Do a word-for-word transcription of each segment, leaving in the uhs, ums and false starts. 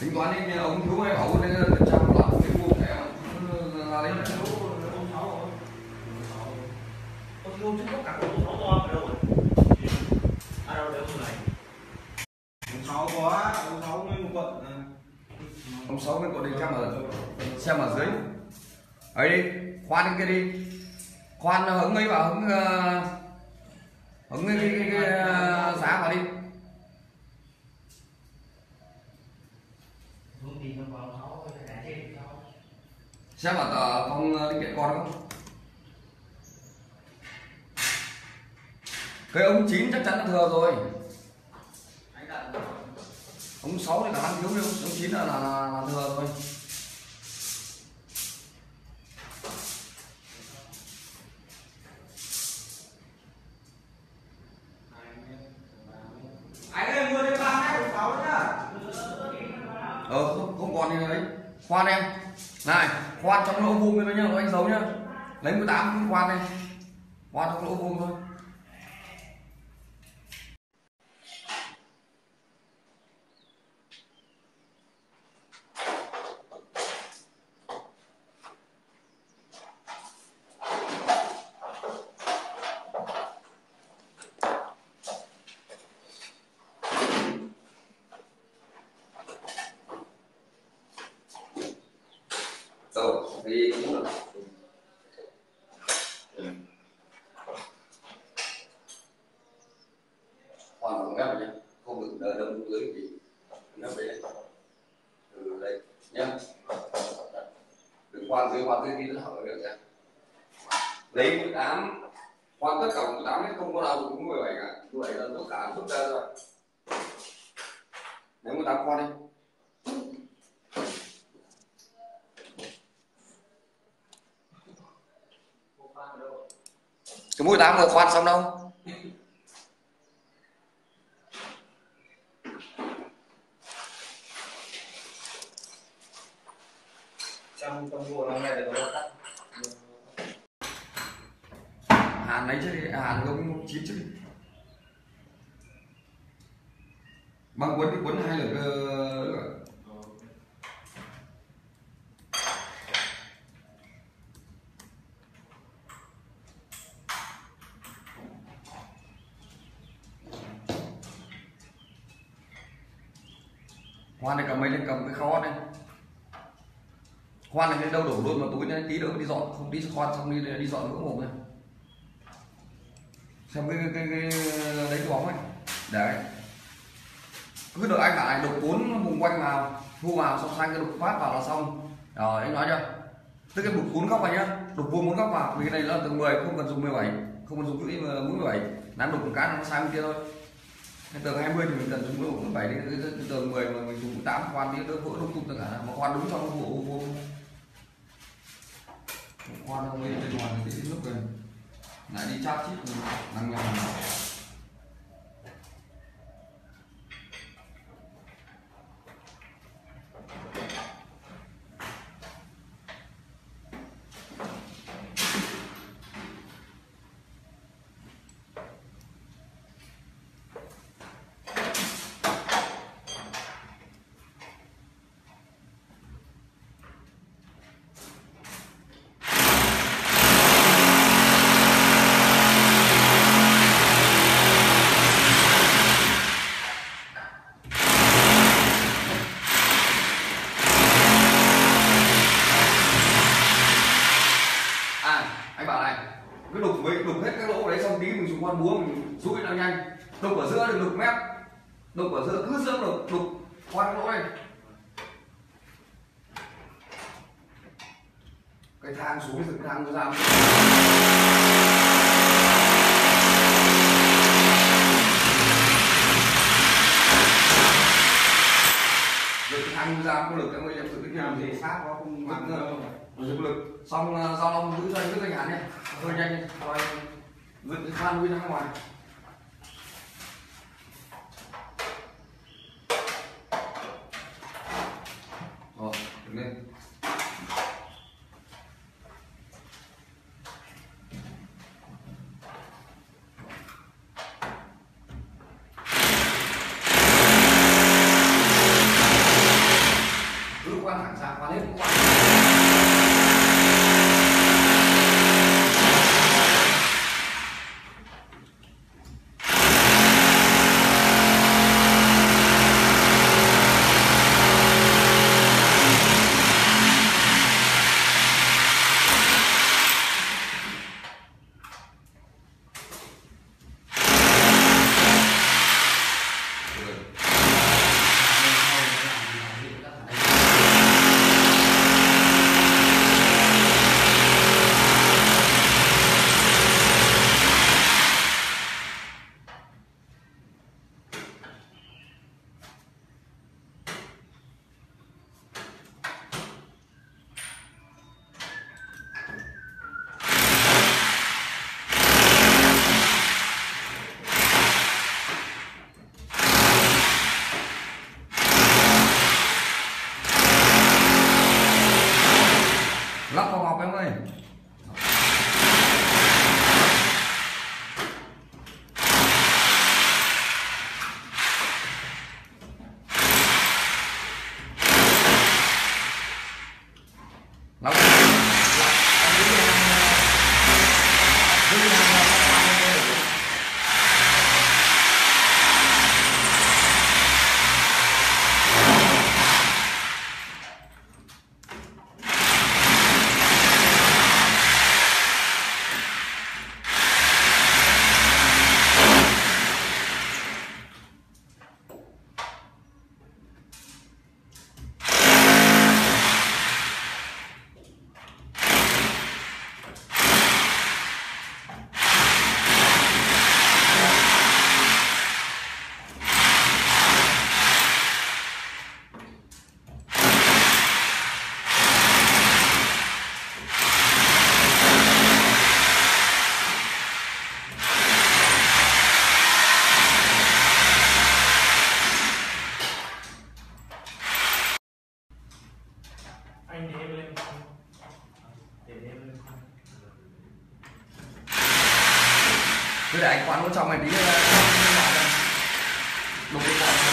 tính toán đi ông thiếu hay bảo nên kiểm tra một loạt cái mua thẻ là đấy. Ông Trung Quốc cả cổ sáu to ở đâu rồi? À đâu đấy này. Ông sáu có, ông sáu mới một quận. Ông sáu mới có đi xem ở xem ở dưới. Ấy đi, khoan cái kia đi. Khoan hứng ấy vào hứng hứng cái, cái, cái, cái giá vào đi. Xem ở tờ phòng linh kiện còn không? Cái ống chín chắc chắn là thừa rồi. Ống sáu thì khả năng thiếu, nhưng ống chín là, là, là thừa rồi. Anh ơi mua đến ba hai sáu nhá. Ờ không, không còn gì đấy. Khoan em. Này, khoan trong lỗ vuông thôi nhá, anh giấu nhá. Lấy mười tám khoan đây. Khoan trong lỗ vuông thôi. Rồi, thì cũng được. Hoàn bằng ghép nhé, không được đỡ đâm dưới gì. Ghép đây. Từ đây nhé. Đừng khoan dưới, khoan dưới đi nó hở được nhé. Lấy mười tám, khoan tất cả mười tám hết, không có nào đúng mười bảy cả. mười bảy là tất cả rút ra rồi. Lấy mười tám khoan đi. Cái mũi tám vừa khoan xong đâu. Trong trong bộ năm nay là có cắt. Hàn lấy chứ đi, hàn gông chín chứ đi. Băng quấn thì quấn hai lượt cơ. Khoan này cầm mấy lên, cầm cái khó này. Khoan này lên đâu đổ luôn vào túi này, tí nữa đi dọn, không đi khoan xong đi đi dọn vỡ mồm này. Xem cái cái, cái, cái lấy cái bóng ấy. Đấy. Cứ đợi anh cả này đục cuốn vùng quanh vào, thu vào xong sang cái đục phát vào là xong. Rồi anh nói chưa? Tức cái đục cuốn góc này nhá, đục vuông muốn góc vào, vì cái này là từ mười, không cần dùng mười bảy, không cần dùng mũi mũi mười bảy, nắn đục một cái nó sang bên kia thôi. Cái tường hai mươi thì mình cần dùng mũi mười bảy đi, cái tường mười mà mình dùng mũi tám khoan đi đỡ vỡ lung tung tất cả, mà khoan đúng trong cái bộ vô. Khoan không lên bên ngoài thì lúc rồi lại đi chát chít năng nhầm. Cứ đục với đục hết các lỗ đấy xong tí mình dùng con búa mình dũi nó nhanh. Đục ở giữa đừng đục mép, đục ở giữa cứ giữa đục đục qua cái lỗ này. Cái thang xuống từ cái thang nó ra. Rồi cái thang ra có lực em ơi, em tự cái làm gì sát nó không vững rồi dùng lực xong giao long giữ cho anh giữ anh hẳn nhé, hơi nhanh thôi vứt cái khoan nguyên ra ngoài. Rồi đứng lên. Cứ để anh quán nó trong này tí nữa đục cái quạt.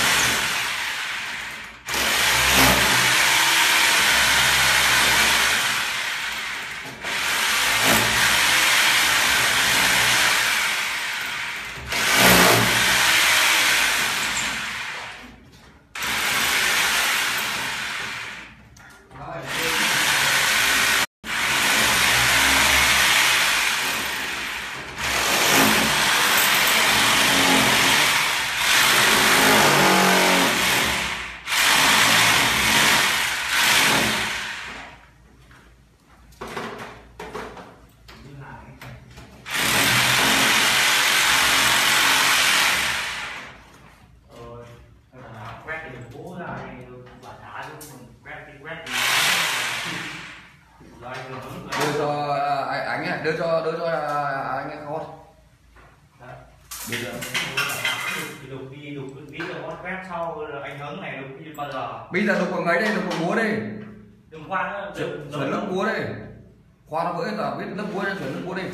Đưa cho anh anh ấy, đưa cho đưa cho anh ấy khó. Đưa cho. Đục đi đục tí rồi hot quét sau anh Hứng này đục đi bao giờ? Bây giờ đục bằng ấy đây, đục bằng búa đây. Đừng khoan nữa, Chuyển nước búa đây. Khoa nó vỡ là biết nước búa, chuyển nước búa đi.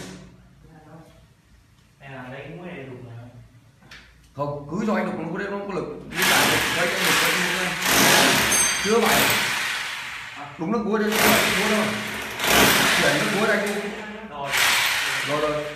Đây là đây mũi này đục này. Không, cứ cho anh đục bằng búa đây nó có lực. Như là đây cái lực đây. Chưa phải. Đúng nước búa đây, nước búa đâu. Chuyển nước búa đây. Rồi. Rồi rồi.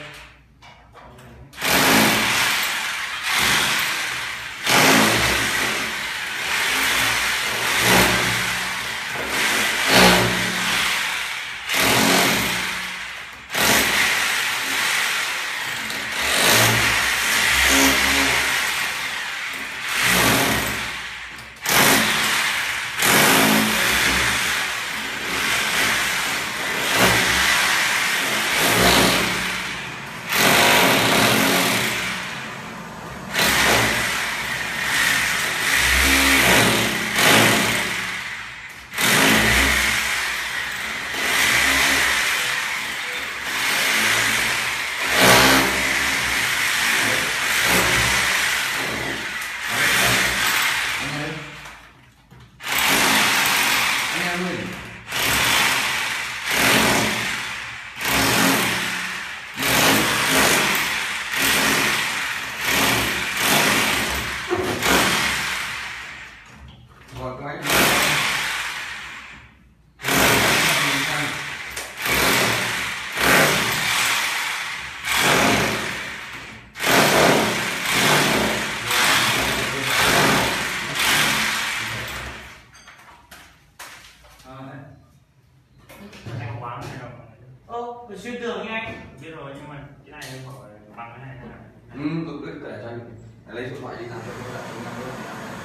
Ô, phải xuyên tường như anh. Biết rồi nhưng mà cái này em hỏi bằng cái này là. Ừ, cứ cứ để cho anh lấy điện thoại đi làm cho tôi lại tôi làm luôn.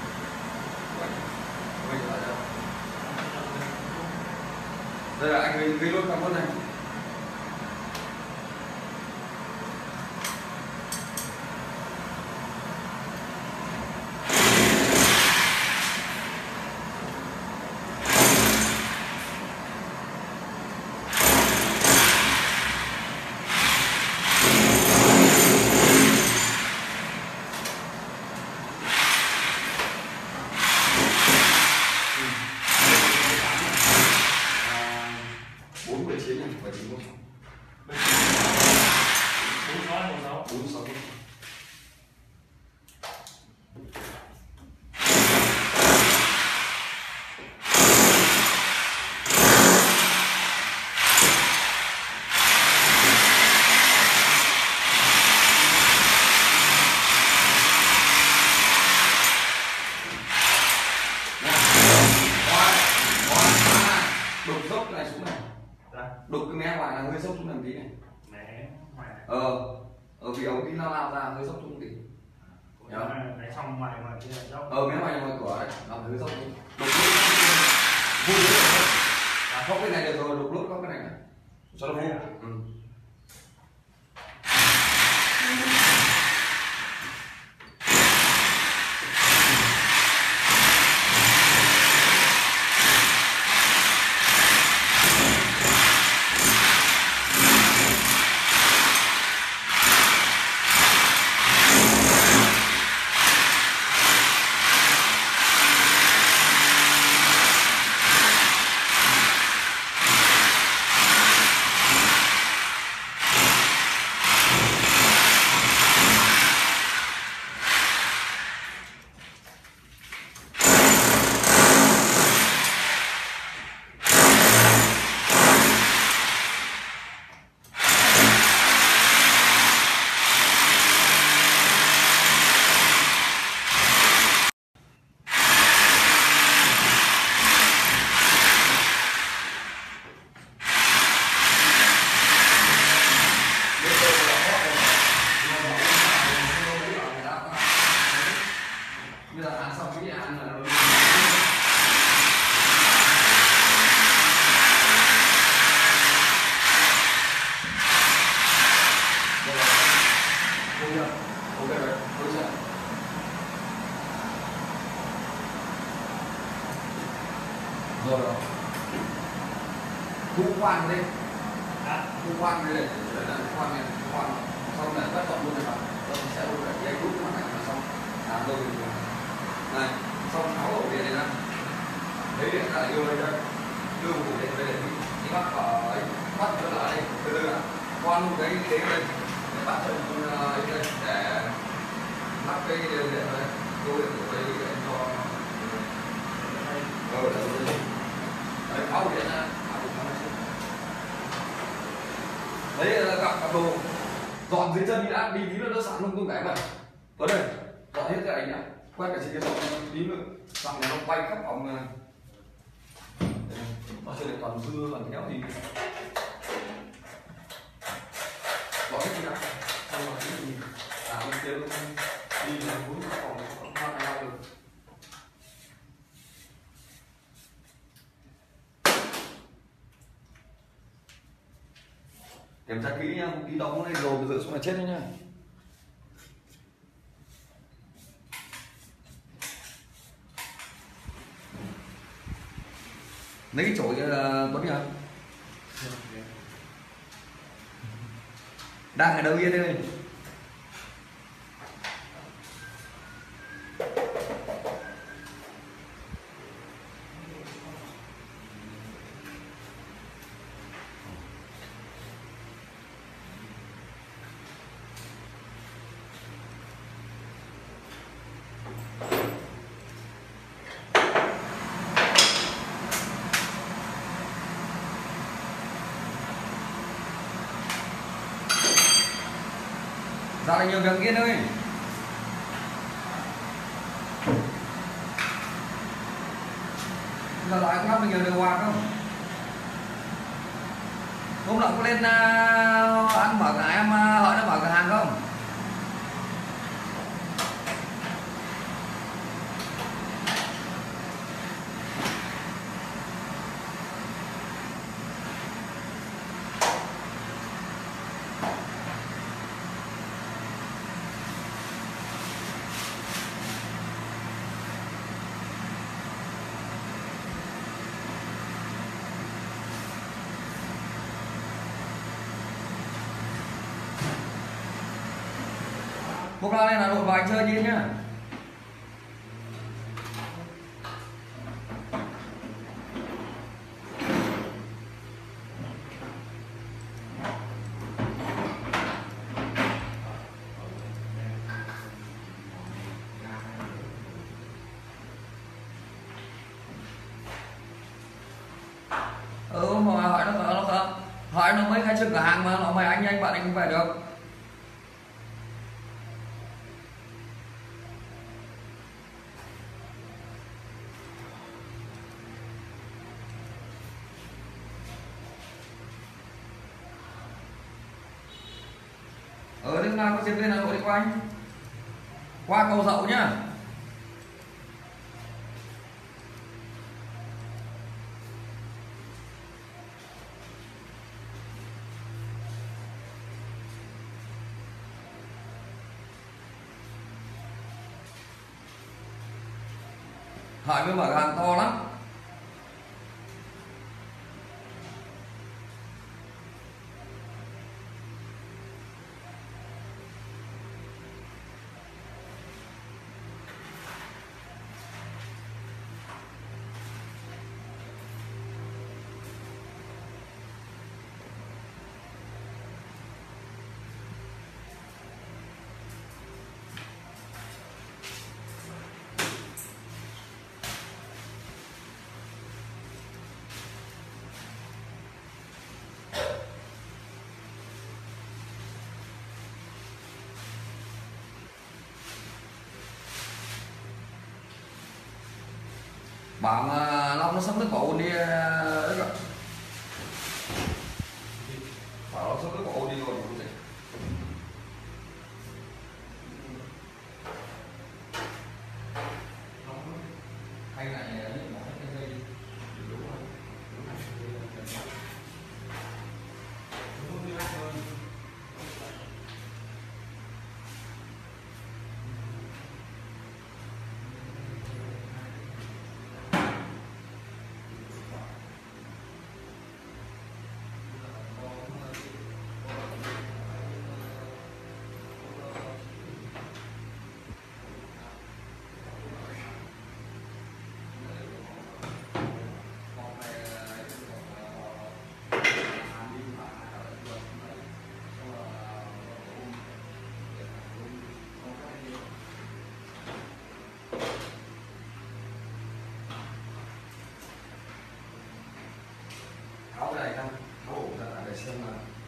Bây giờ là đây là anh ghi, ghi luôn cảm ơn này. bốn mươi chín này, bảy chín một sáu. bốn sáu một sáu. bốn sáu. Đục dốc cái này xuống này. Đục cái mé ngoài là hơi dốc xuống làm tí này. Mé ngoài. Ờ, ở vì ống tí lao lao ra hơi dốc xuống tí. Nhớ. Cái trong ngoài ngoài kia là dốc. Ờ, mé ngoài ngoài cửa đấy, làm hơi dốc tí. Đục vui. À, khóc cái này được rồi, đục lốt khóc cái này này. Cho nó vui. Ừ. ok rồi tôi sẽ rồi rồi thu khoan đi Hả? thu khoan đi để để là thu khoan này thu khoan xong này bắt chọn luôn này vào xong sẽ luôn để dây rút mặt này là xong làm đôi bình thường này xong tháo ổ điện này ra đấy điện ra đưa đây đây đưa một ổ điện đây để đi đi bắt vào ấy bắt trở lại đây từ từ là khoan một cái đế đây để bắt cho ấy đây để lắp cái điện đây đôi điện ở đây để cho ờ để đây đấy tháo ổ điện ra đấy là gặp cặp đồ dọn dưới chân đi đã đi tí nữa nó sẵn luôn tung cái mà tới đây dọn hết cái này nhá quét cái trên cái dọn tí nữa sẵn này nó bay khắp phòng nó chơi được toàn dưa toàn kéo thì dọn hết đi đã xong rồi cái gì à bên kia luôn đi là bốn cái phòng không mang nhau được kiểm tra kỹ nhá, kỹ đóng này rồi rửa xuống là chết đấy nhá. Lấy cái chổi uh, Tuấn nhá. Đang ở đâu yên đây? Dạo này nhiều việc Yên ơi. Giờ lại có lắp được nhiều điều hòa không? Hôm nọ có lên uh, ăn mở cả em uh, hỏi nó mở cửa hàng không? Hôm nay này là đội vào anh chơi như nhá. Ừ mà hỏi nó nó nó hỏi nó mới khai trương cửa hàng mà nó mời anh anh bạn anh không về được. Ở nước nào có diễn viên Hà Nội đi qua anh qua cầu Dậu nhá. Hỏi mới mở hàng to lắm. Bảo mà Long nó sắp nước bỏ ôn đi đấy rồi. Bảo nó sắp nước bỏ ôn đi rồi. Hay này bỏ cái dây đi. Đúng rồi.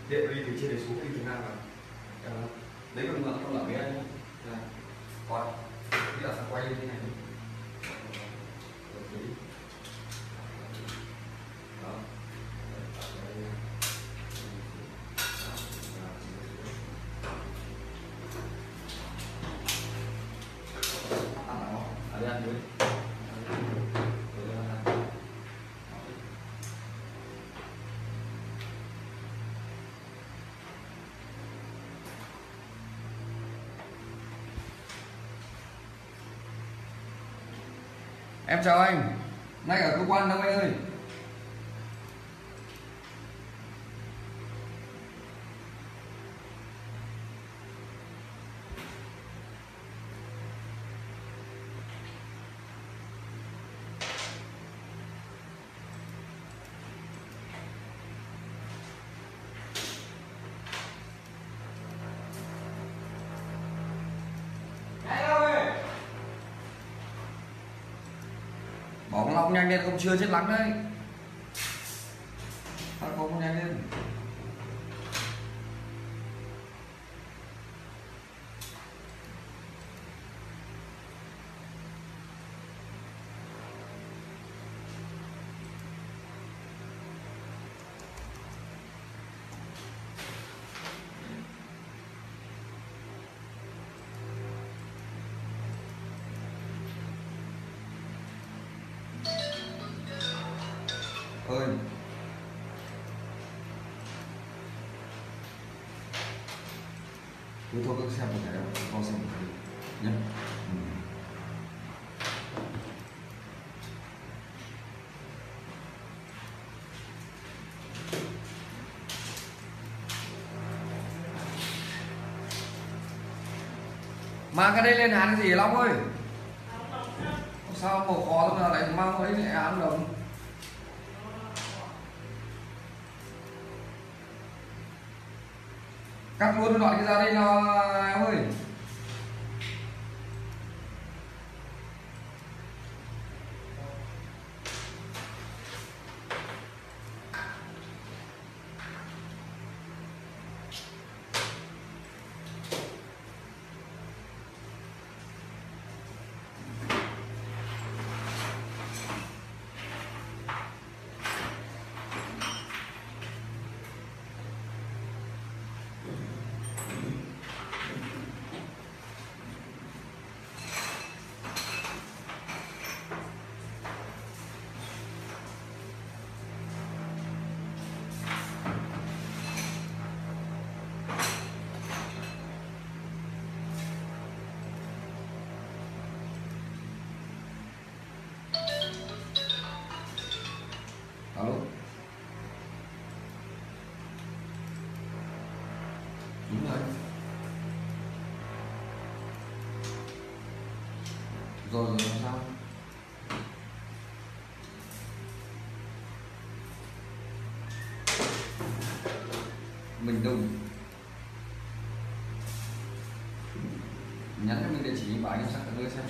điện đi từ trên để xuống đi từ ngang vào. Đó. Lấy con ngựa con lợn bé nhé. Đây. Coi. Bây giờ sẽ quay như thế này. Đó. Ở đây ăn dưới. Em chào anh, nay ở cơ quan đâu anh ơi? Bỏ con lọc nhanh lên, không chưa chết lắng đấy. Ăn không nhanh lên. Ơi. Cứ thôi cứ xem một cái, con xem một cái nhé. Ừ. Mang cái đây lên hàn cái gì Long ơi? Sao màu khó thôi mà lại mang cái đấy lại hàn đồng? Cắt luôn đoạn cái ra đây nó em ơi. Alo. Đúng rồi. Rồi rồi làm sao? Mình đừng nhắn cho mình địa chỉ bảo anh em sang tận nơi xem.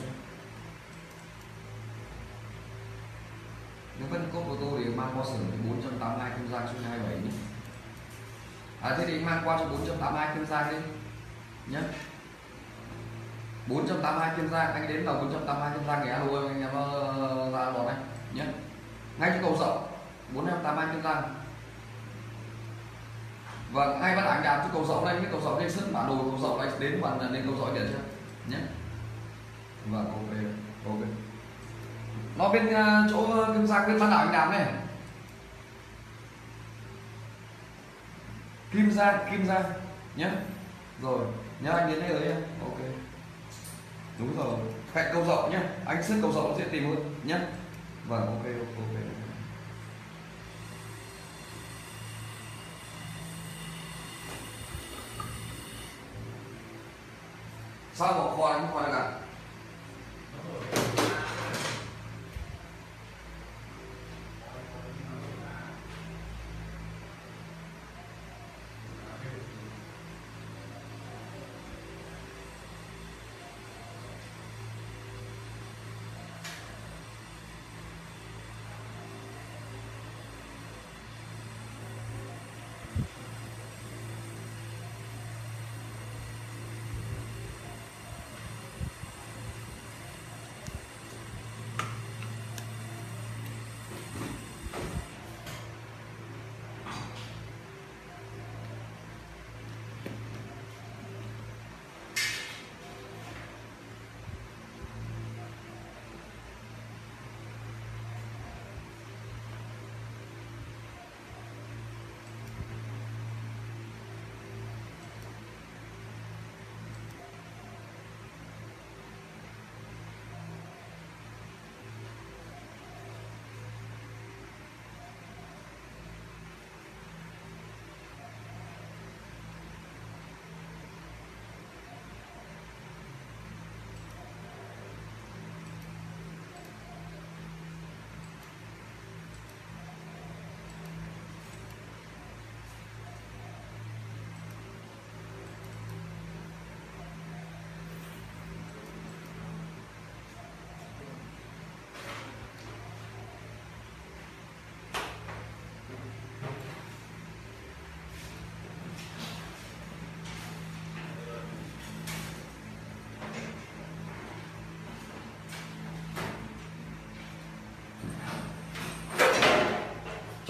Nếu vẫn cốp ô tô thì mang qua xưởng bốn trăm tám mươi hai Kiên Giang số hai mươi bảy nhé. À thế thì mang qua cho bốn trăm tám mươi hai Kiên Giang đi nhé. bốn trăm tám mươi hai Kiên Giang, anh đến tàu bốn trăm tám mươi hai Kiên Giang thì alo anh em uh, ra đón anh nhé. Ngay chỗ cầu Dậu bốn trăm tám mươi hai Kiên Giang. Vâng, ai bắt ảnh đạp cho cầu Dậu đây, cái cầu Dậu lên sân bản đồ cầu Dậu này đến bạn lên cầu Dậu điện chưa nhé. Vâng, ok ok. Nó bên uh, chỗ Kiên Giang bên bán đảo anh đạp này. Kim Giang, Kim Giang nhé. Rồi, nhớ anh đến đây rồi nhé. Ok. Đúng rồi, cạnh cầu Dậu nhé. Anh sức cầu Dậu sẽ tìm hơn nhé. Vâng, ok ok ok. Sao bỏ kho anh kho được à?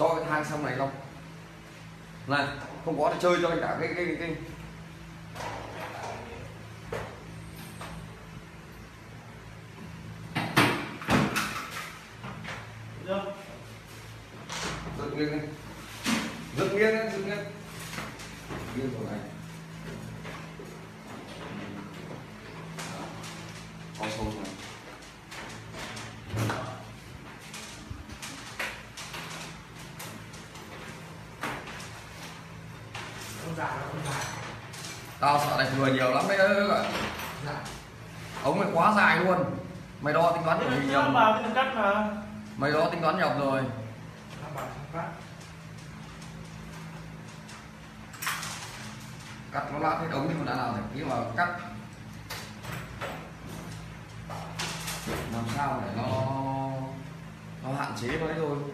cho cái thang xong này không này, không có thì chơi cho anh cả cái cái cái Được. dựng nghiêng đi, dựng nghiêng đi, dựng nghiêng nghiêng chỗ này có sâu này. Không dài đâu, không dài. Tao sợ này thừa nhiều lắm đấy ơi. Dạ. Ống này quá dài luôn. Mày đo tính toán của mình Nó nhầm. vào cái đường cắt mà. Mày đo tính toán nhầm rồi. Nó vào trong cắt. Cắt nó lát hết ống thì còn đã nào thì mà cắt làm sao để nó nó hạn chế nó đấy thôi.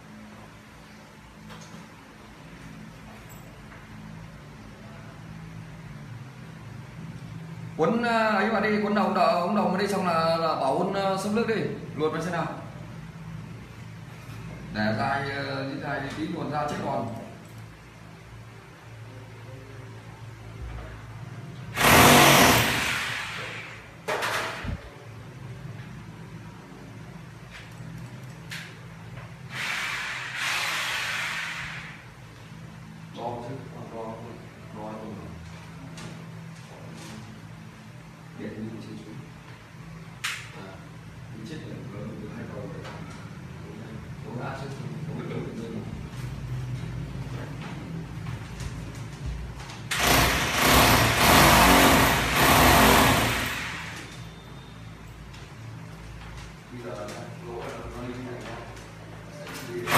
Cuốn ấy mà đi, cuốn đầu đầu ống đầu mà đi xong là, là bảo quân sông nước đi, luồn vào xem nào. Để dài như dài tí luồn ra chết còn. Đo chứ, đo đo đo điện như trên xuống à, đi chết rồi vừa vừa hai cầu để làm đấu đá chứ không biết đấu được nữa. Bây giờ lỗ nó đi này sẽ đi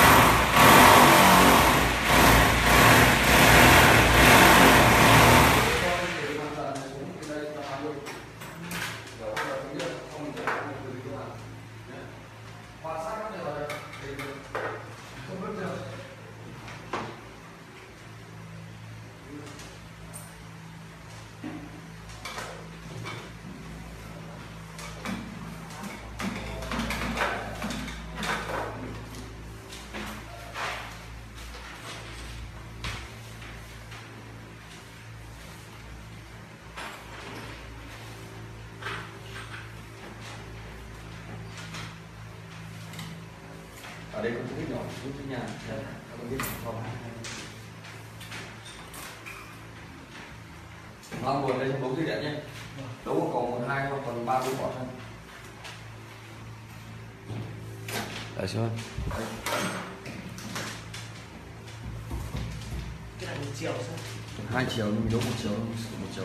ở đây có cái nhỏ chút trên nhà đây có biết không mang nguồn đây trong đấu dây điện nhé, đấu còn một hai hoặc còn ba mươi quả thôi. Đấy chưa? Cái này một chiều sao? Hai chiều nhưng mình đấu một chiều, một chiều.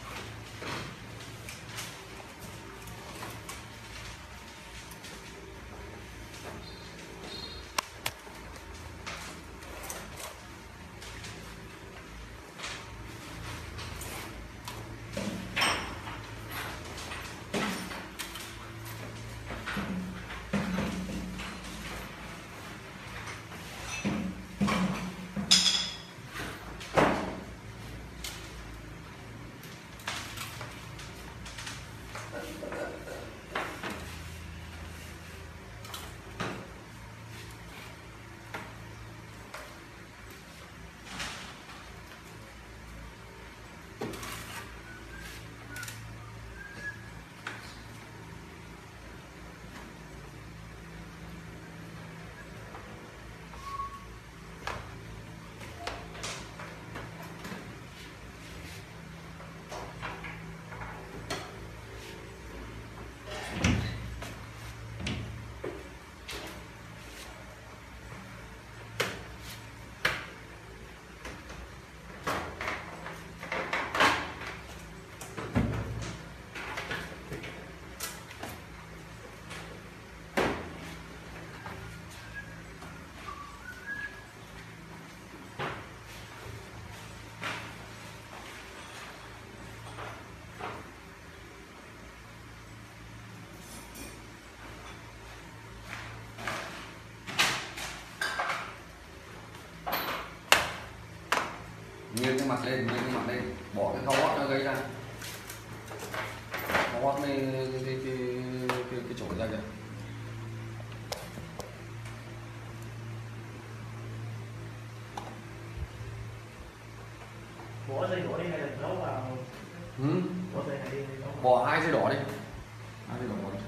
Nghiêng cái mặt lên, nghiêng cái mặt lên, bỏ cái cao gót nó gây ra, cao gót cái cái cái cái, cái, cái chổi ra kìa. dây đỏ đi hay là nấu vào Ừ. bỏ dây này đi nấu vào. Bỏ hai dây đỏ đi, hai dây đỏ vào đi.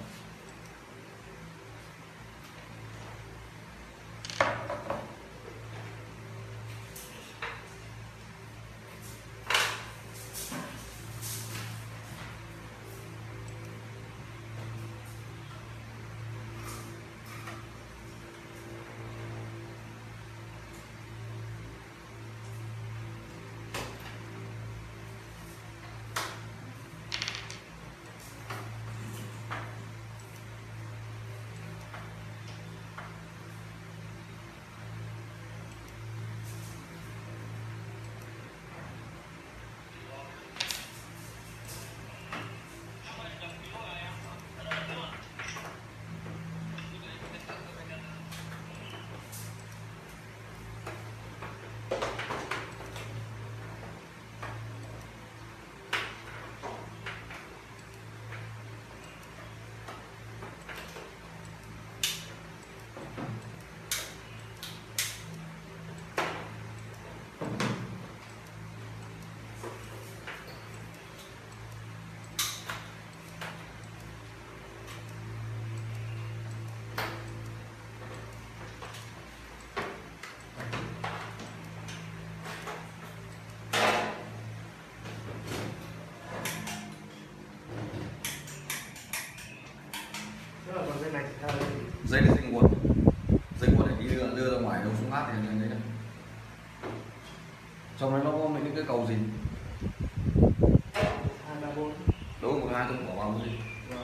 Thế là còn dây này thì theo dây gì? Dây là dây nguồn, dây nguồn để đi đưa, đưa ra ngoài đâu xuống mát thì lấy này. Trong đấy nó có mấy cái cầu gì? Hai ba bốn. Đâu một hai tôi bỏ vào cái gì? Vâng.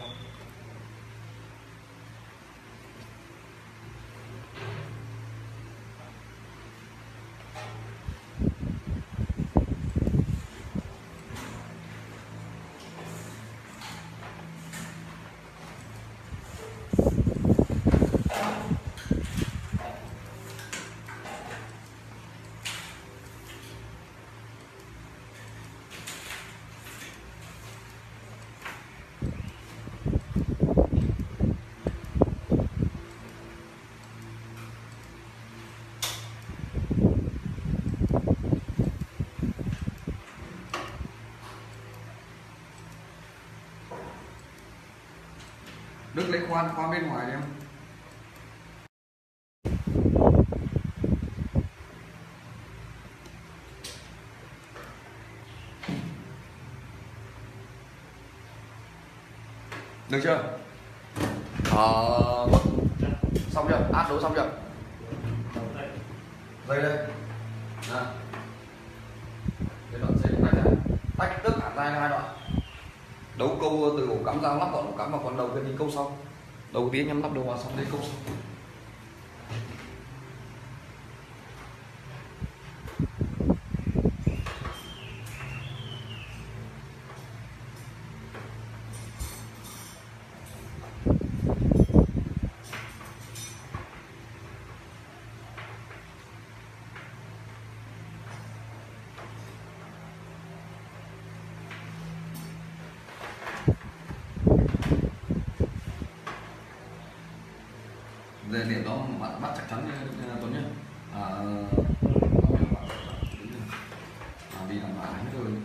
Đức lấy khoan khoan bên ngoài đi em. Được chưa? Ờ, xong chưa? Át đấu xong chưa? Dây đây. À. Cái đoạn dây tách ra, tách tất cả ra hai đoạn. Đấu câu từ ổ cắm ra lắp vào ổ cắm vào, còn đầu kia đi câu sau. Đầu tiên nhắm lắp đầu vào xong đi câu sau. Về điểm đó bạn bắt chắc chắn nha Tuấn nhé. À, à, đi làm lại hết rồi.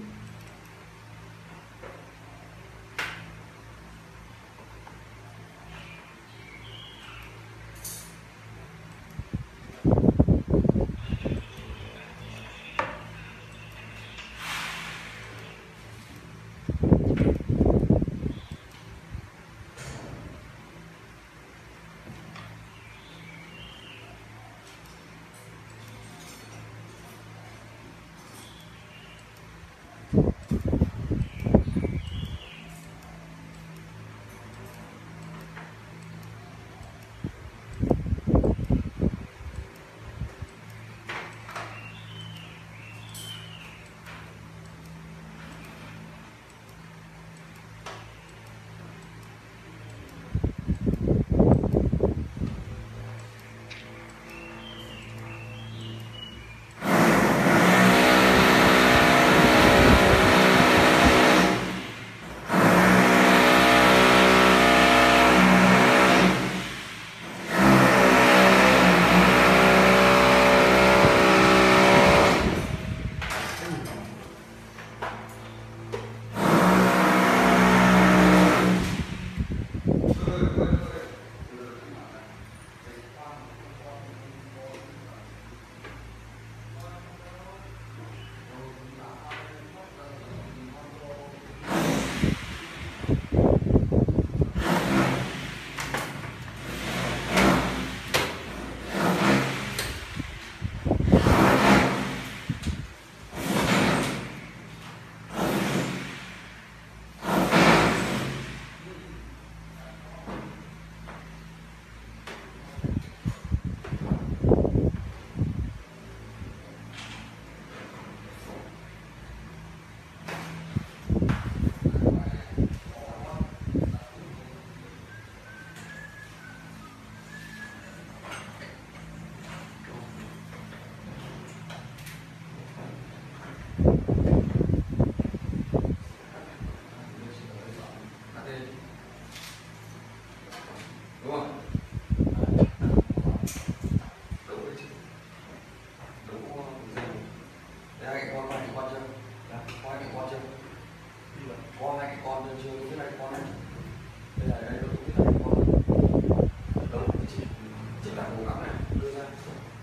có hai cái con chưa chưa cái này con này đây là đây tôi biết là cái con đâu chiếc chiếc cẳng cố gắng này đưa ra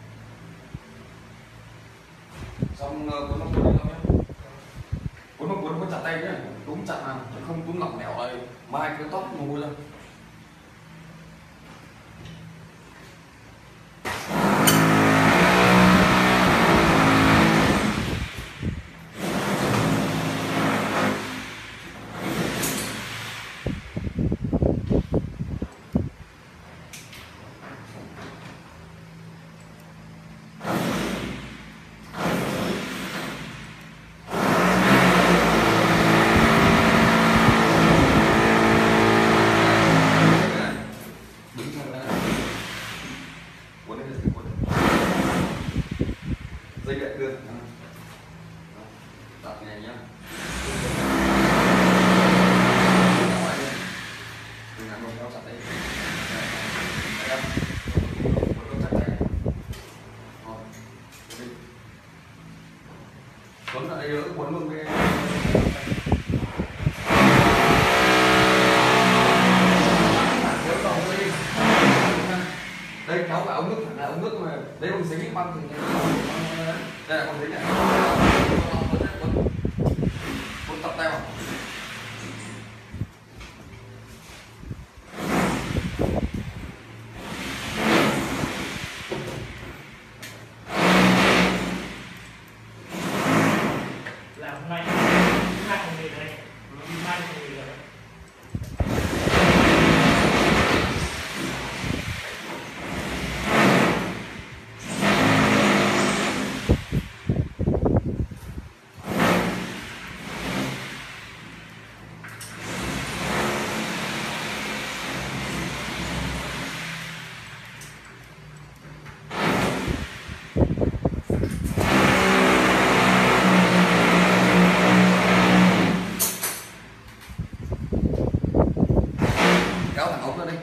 xong cuốn nó cuốn đi không nhé, cuốn nó cuốn có chặt tay nhé, đúng chặt nào chứ không túm lỏng lẻo này mai cái tóc nó mua ra. Dây điện đưa đặt này nhá, đừng làm đồng chặt đấy, cuốn ở đây đỡ cuốn luôn cái đây kéo vào ống nước là ống nước mà đấy không dính băng thì đây là con dính này cuốn tập tay vào làm hôm nay mai không nghỉ này mai không nghỉ rồi. kéo thẳng ống ra đây.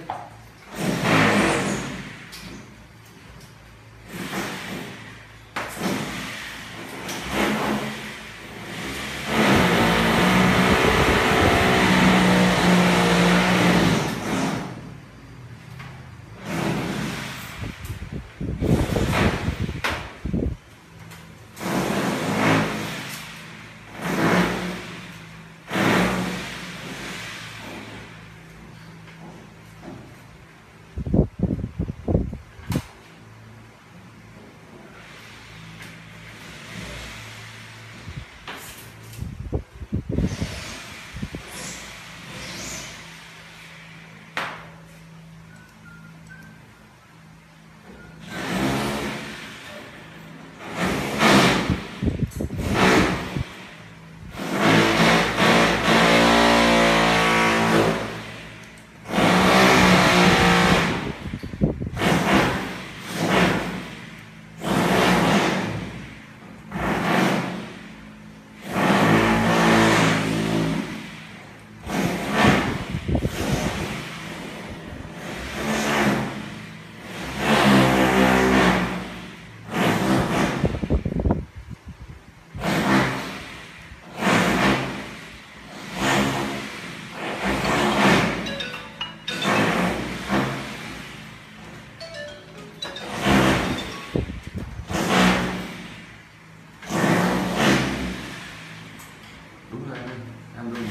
Đúng rồi em dùng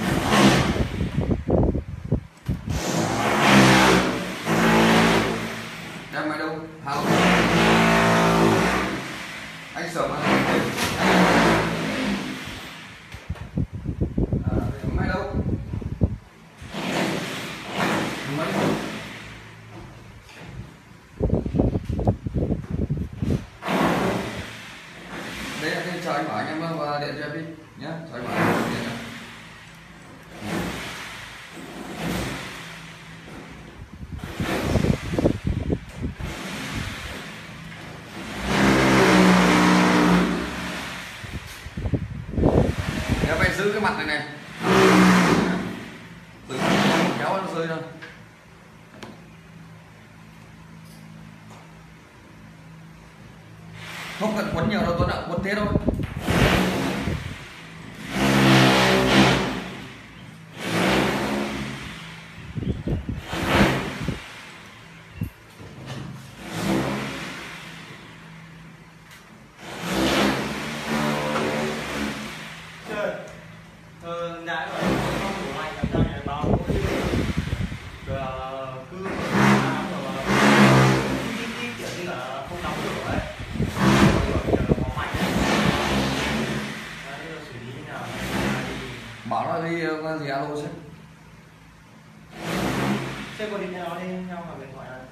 em máy đâu hao anh sợ mà máy đâu máy đây là cái chờ anh bảo anh em và điện cho em đi nhé, chờ anh bảo anh điện nhé. Em phải giữ cái mặt này này, đừng kéo nó rơi đâu. Không cần quấn nhiều đâu Tuấn ạ, quấn thế thôi. đó đi có gì alo chứ. Thế có đi nhau đi nhau mà điện thoại là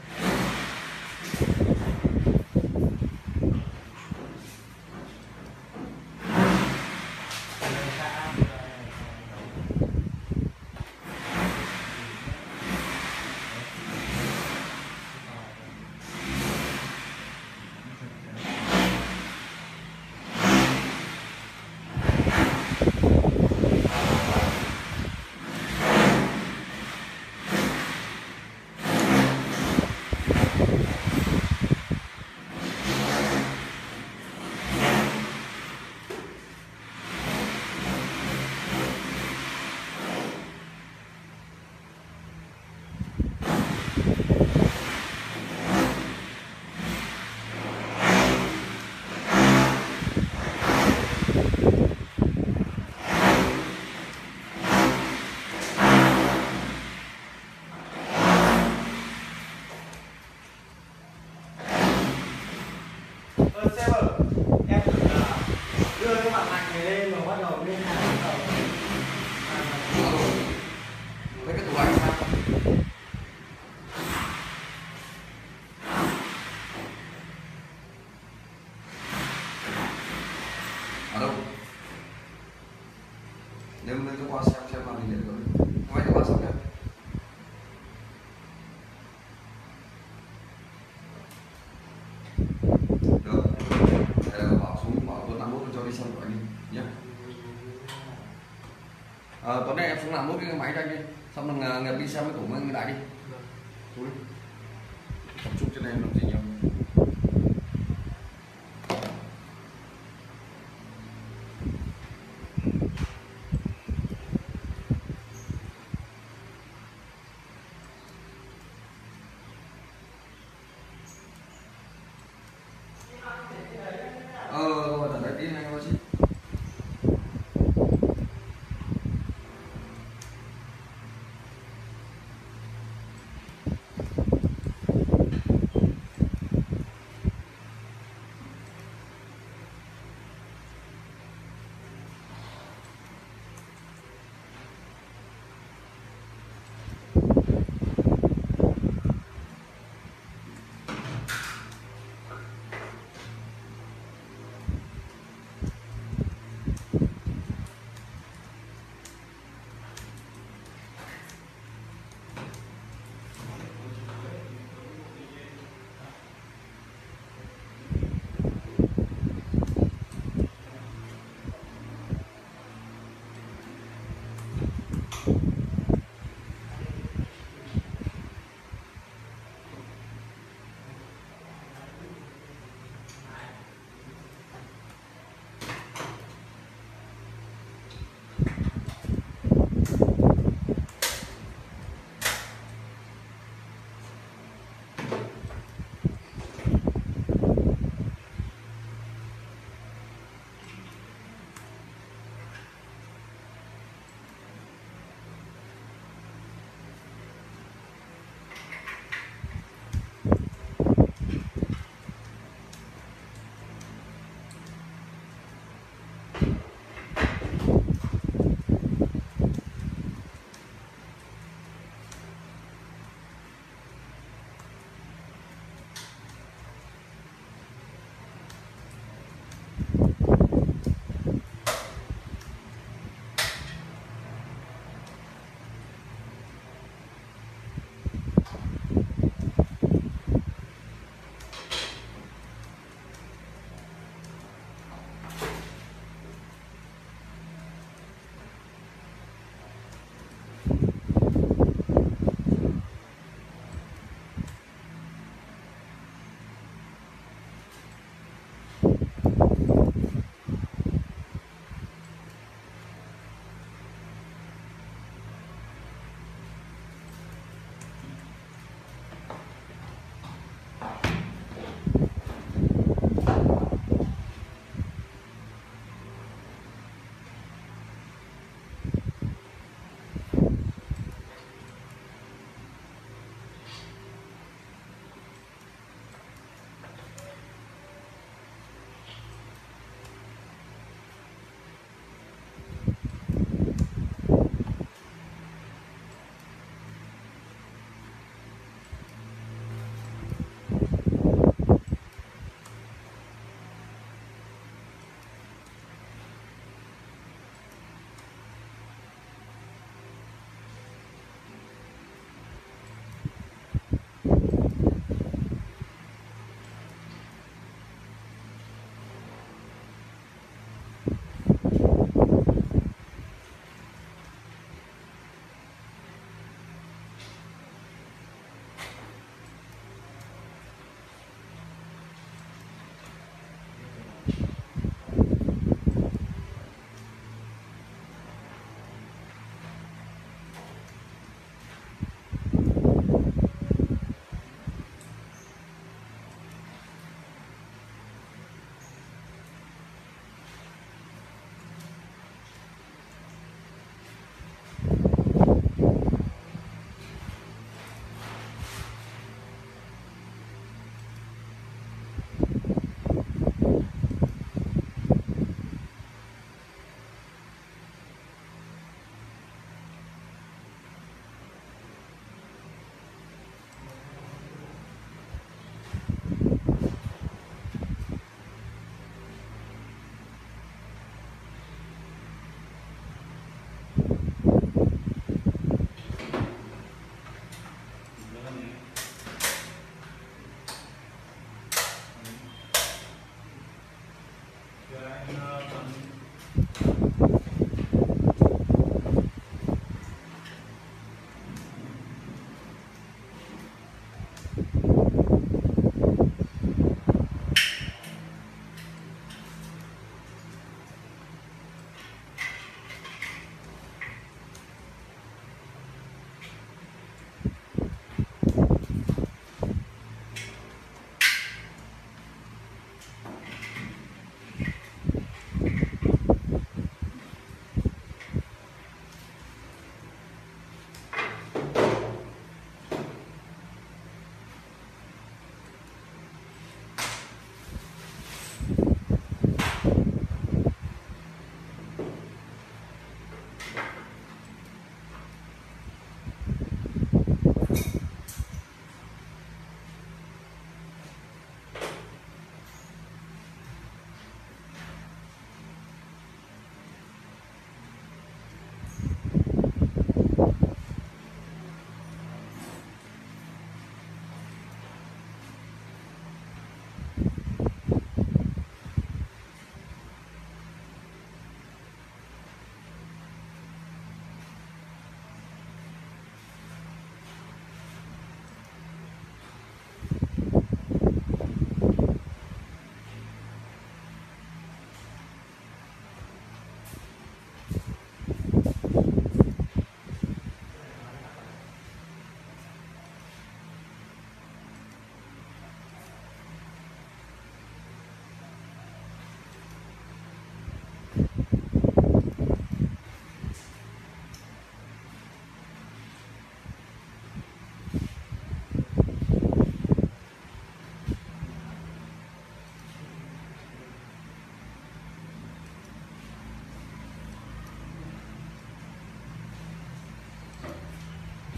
ơ sếp ơi, em thử là đưa cái mặt lạnh này lên rồi bắt đầu lên hàng bắt đầu Alo. Mấy cái tủ lạnh sao? Ở đâu? Nếu lên cho qua xem xem là mình nhận được. Quay cho qua xem nhé. Được. Đây là bảo xuống bảo Tuấn làm nốt cho đi xong rồi anh đi nhé. Ờ, Tuấn này em xuống làm nốt cái máy cho anh đi. Xong mình nhập đi xem cái tủ mình lại đi. Thôi. Tập trung trên em làm gì nhiều. Ờ, rồi ở đây tí này thôi chứ.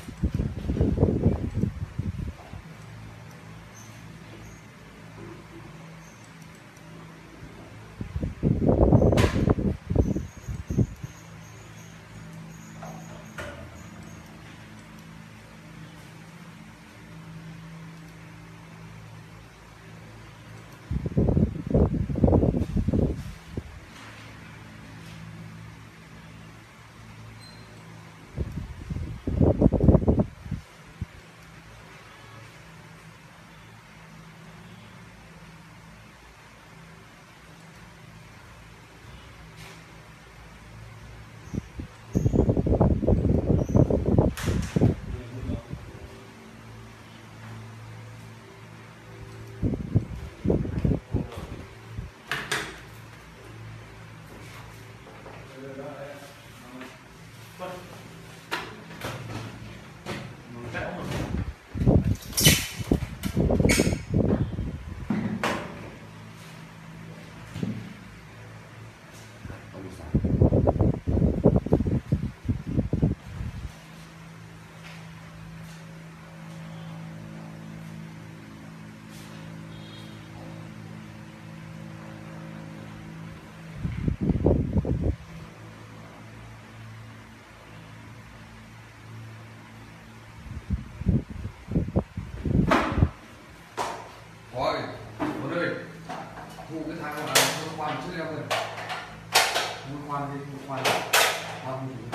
Rồi, một ơi, thu cái thang là không khoan trước em rồi. Không khoan đi, không khoan. Khoan đi.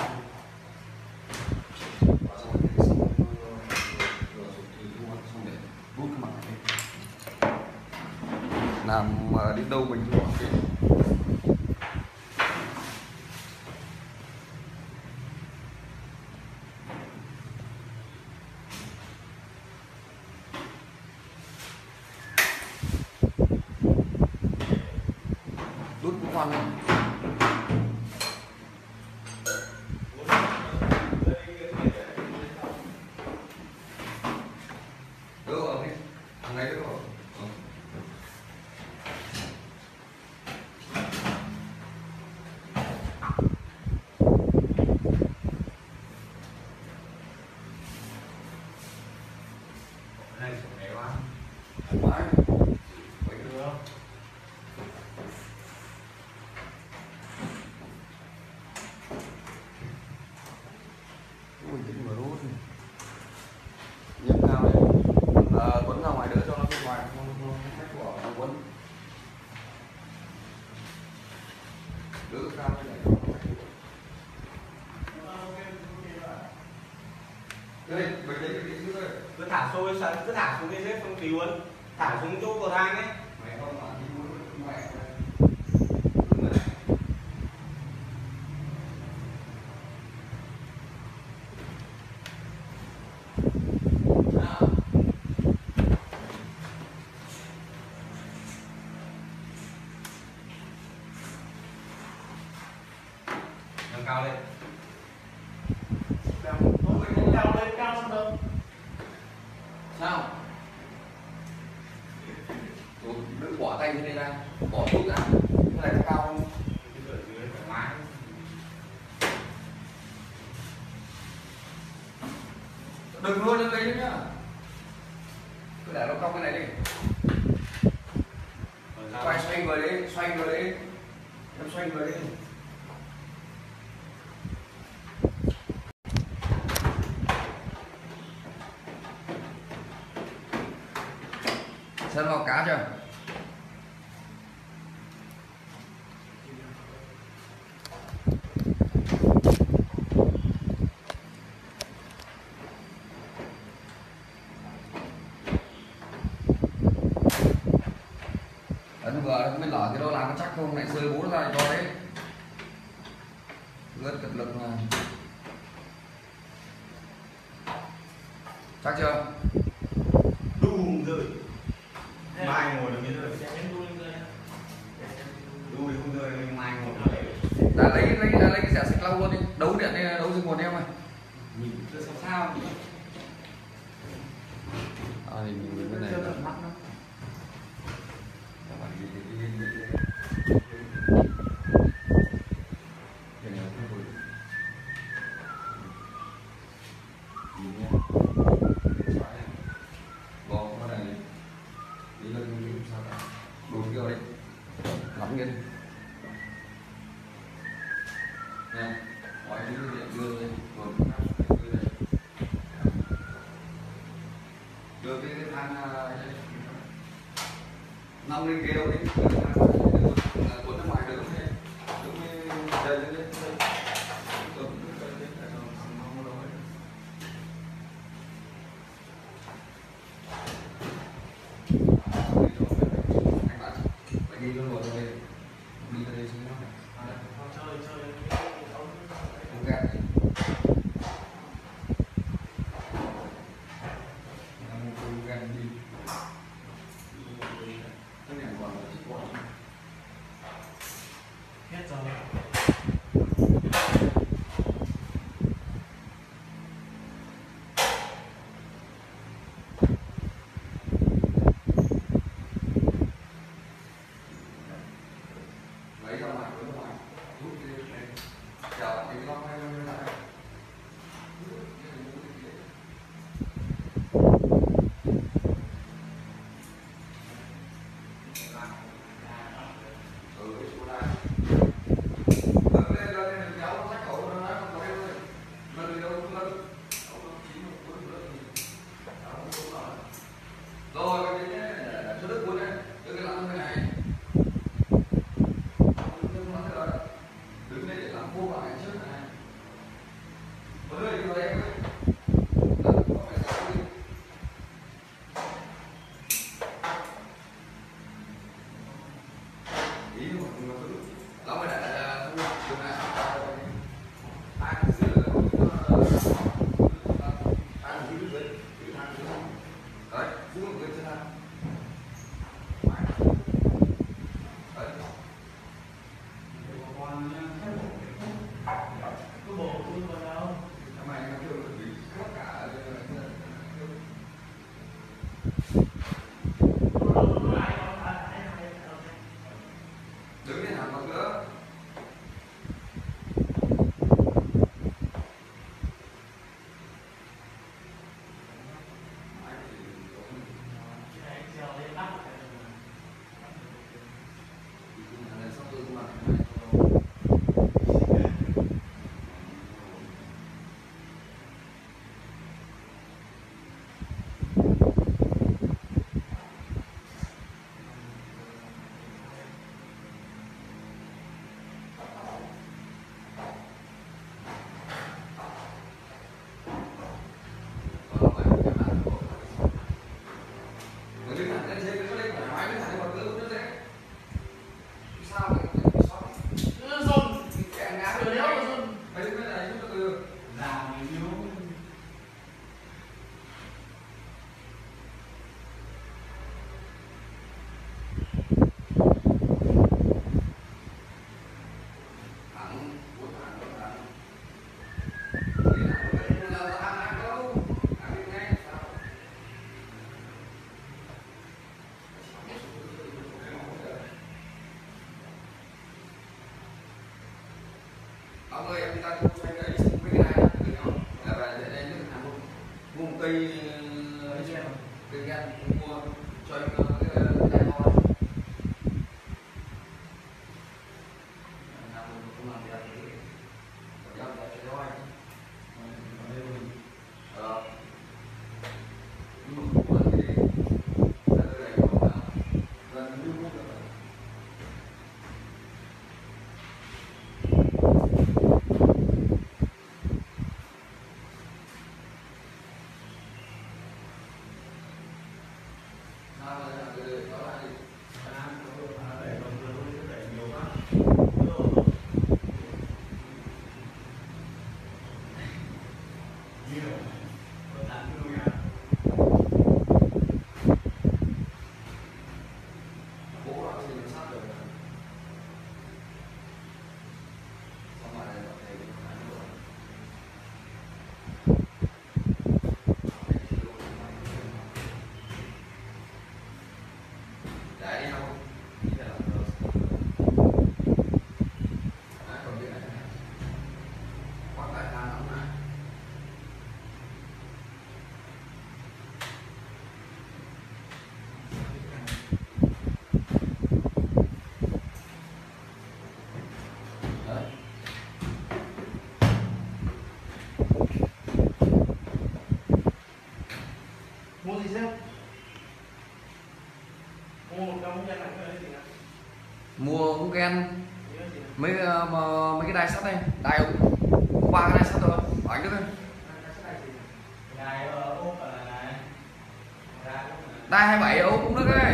Xong rồi để xong rồi thì thu xong để rút cái mặt này. Làm đến đâu mình thu mặt cái. Đút cái khoan này. Đỡ ở đây, thằng này đỡ ở. Ừ. Này sổ bé quá. Thoải mái. Vậy Được không? Ui, tính mở rút này. Nhấc cao này. À, Tuấn ra ngoài đỡ cho nó bên ngoài, không không khách của thằng Tuấn. Đỡ cao này để cho nó khách của. Đây, mình lấy cái vị trước đây. Cứ thả xôi sẵn, cứ thả xuống cái xếp xong tí luôn. Thả xuống chỗ cầu thang ấy. Mày không mà đi muốn mẹ. Nâng cao lên. Đeo đeo lên cao xong đâu. Sao? Rồi, đừng bỏ tay như thế này ra, bỏ thuốc ra. Cái này nó cao không? Cái ở dưới thoải mái. Đừng luôn lên đấy nữa nhá. Cứ để nó cong cái này đi. Quay xoay người đấy, xoay người đấy. Em xoay người đấy. Xem vào cá chưa? Đấy, vừa mới lở cái đó làm có chắc không, lại rơi bố ra cho đấy. Rất cật lực mà. Chắc chưa? Đùm rơi. Mai ngồi được cái rơi. Đùi không rơi, mai ngồi được. Là lấy lấy lấy cái xẻ xích lau luôn đi. Đấu điện đi, đấu rừng nguồn em ơi. Nhìn chưa sao sao. À, thì mình cái này Chưa tận mắt đâu. Nhìn nha. Xoáy này. Gò con này đi lên cái sao cả. Đùi kia đấy. Lắm nghiêng. Nè, mọi thứ điện đưa lên, rồi đưa đây. Đưa cái thang năm lên ghế đâu đi, cuốn ra ngoài được không thế? Đúng như đây đây đây. Anh đi luôn rồi đây, đi ra đây xuống nó. Chơi chơi Không gạt gì. Đang mua gan đi. Cái này còn là chiếc quạt. hết rồi. Lấy ra ngoài, lấy ra ngoài. Rút cái này. Chào cái con hay lên lại. Ừ, cái số này. Lật lên, lật lên, kéo nó sách khẩu nó nói không có em ơi. Lật đi đâu cũng lật. Rồi, cái này để cho đức cuốn đấy. Đưa cái lắm cái này. Đứng đây để làm khô vào trước này. Có đưa đi vào đây em ơi. Đó, có phải sao đi. Ý mà không có thứ. Đó mới để không được chỗ này. Ai cũng giữ được. Ai cũng giữ được. Giữ thang giữ thang. Đấy, giữ được trên thang. Đấy. Cứ bộ cứ vào đâu. Cái này nó kêu là bị tất cả đứng lên hàng một nữa. Sắp tư mà ông ơi em ta xoay cái mấy cái này là về để đây nước hàng mua một cây cây gan mua cho em cái đai to làm một công làm việc thì giao cho cho anh ờ nhưng mà cũng là cái là cái này nó là gần như không được. mua gì sếp? Mua một cái ống gen này cái gì nào? Mua cũng gen Cái gì nào? mấy ờ, mà- mấy cái đai sắt đây, đai ống ba cái đai sắt rồi của anh Đức ơi. Đài ốp là này. Đài ốp là Đai hai mươi bảy ống cũng Đức ấy.